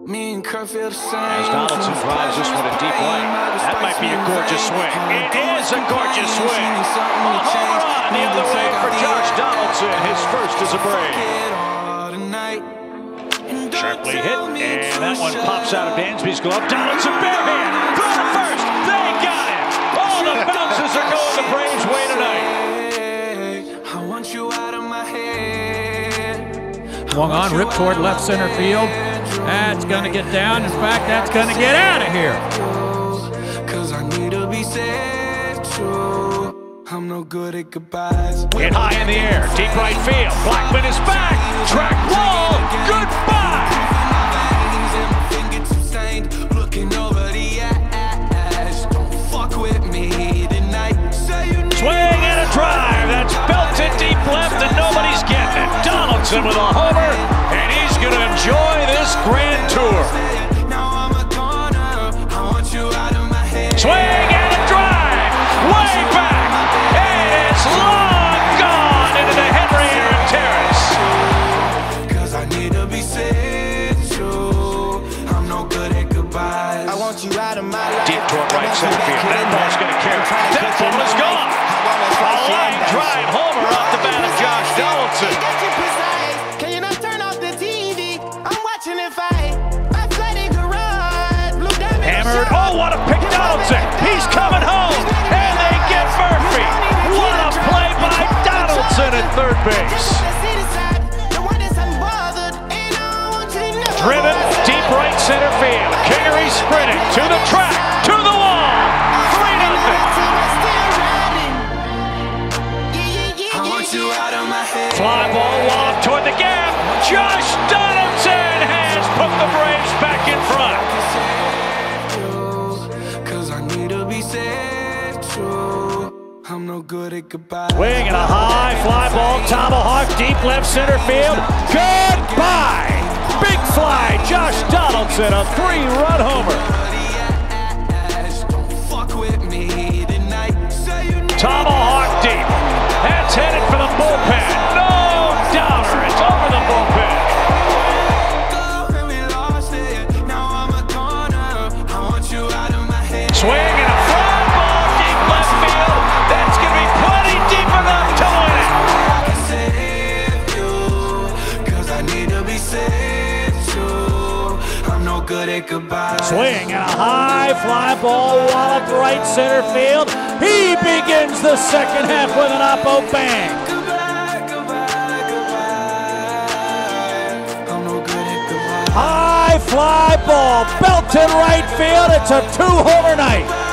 Me and Kurt feel the same. As Donaldson drives this one to deep right. That might be a gorgeous swing. It is a gorgeous swing. A home run the other way for Josh Donaldson. His first as a Brave. Sharply hit, and that one pops out of Dansby's glove. Donaldson barehand. Throw to first. They got it. All the bounces are going the Braves' way tonight. I want you out of my head. Swung on, ripped toward left center field. That's going to get down. In fact, that's going to get out of here. Cause I need to be said true. I'm no good at goodbyes. Hit high in the air, deep right field. Blackmon is back. Track wall. Goodbye. Looking over the ash. Don't fuck with me tonight. Swing and a drive. That's belted deep left, and nobody's getting it. Donaldson with a homer, and he's going to enjoy this grand tour. Swing and a drive. Way back. And it's long gone into the Henry Aaron Terrace. Cause I need to be said true. I'm no good at goodbyes. I want you out of my life. Deep toward right center field. That ball's going to carry. That ball is gone. A line drive homer off the bat of Josh Donaldson. Can you not turn off the TV? I'm watching it fight. Athletic garage. Blue diamond. Hammered. Oh, what a pick, Donaldson. He's coming home. And they get Murphy. What a play by Donaldson at third base. Driven deep right center field. Kingery sprinting to the track, to the wall. 3-0. Fly ball lob toward the gap. Josh Donaldson has put the Braves back in front. Cause I need to be said true. I'm no good at goodbye. Swing and a high fly ball, tomahawk deep left center field. Goodbye. Big fly, Josh Donaldson, a 3-run homer. Tomahawk deep. That's headed for the bullpen. No doubter. It's over the bullpen. Swing and a fly ball deep left field. That's going to be plenty deep enough to win it. Swing and a high fly ball walloped right center field. He begins the second half with an oppo bang. High fly ball belted right field. It's a 2-homer night.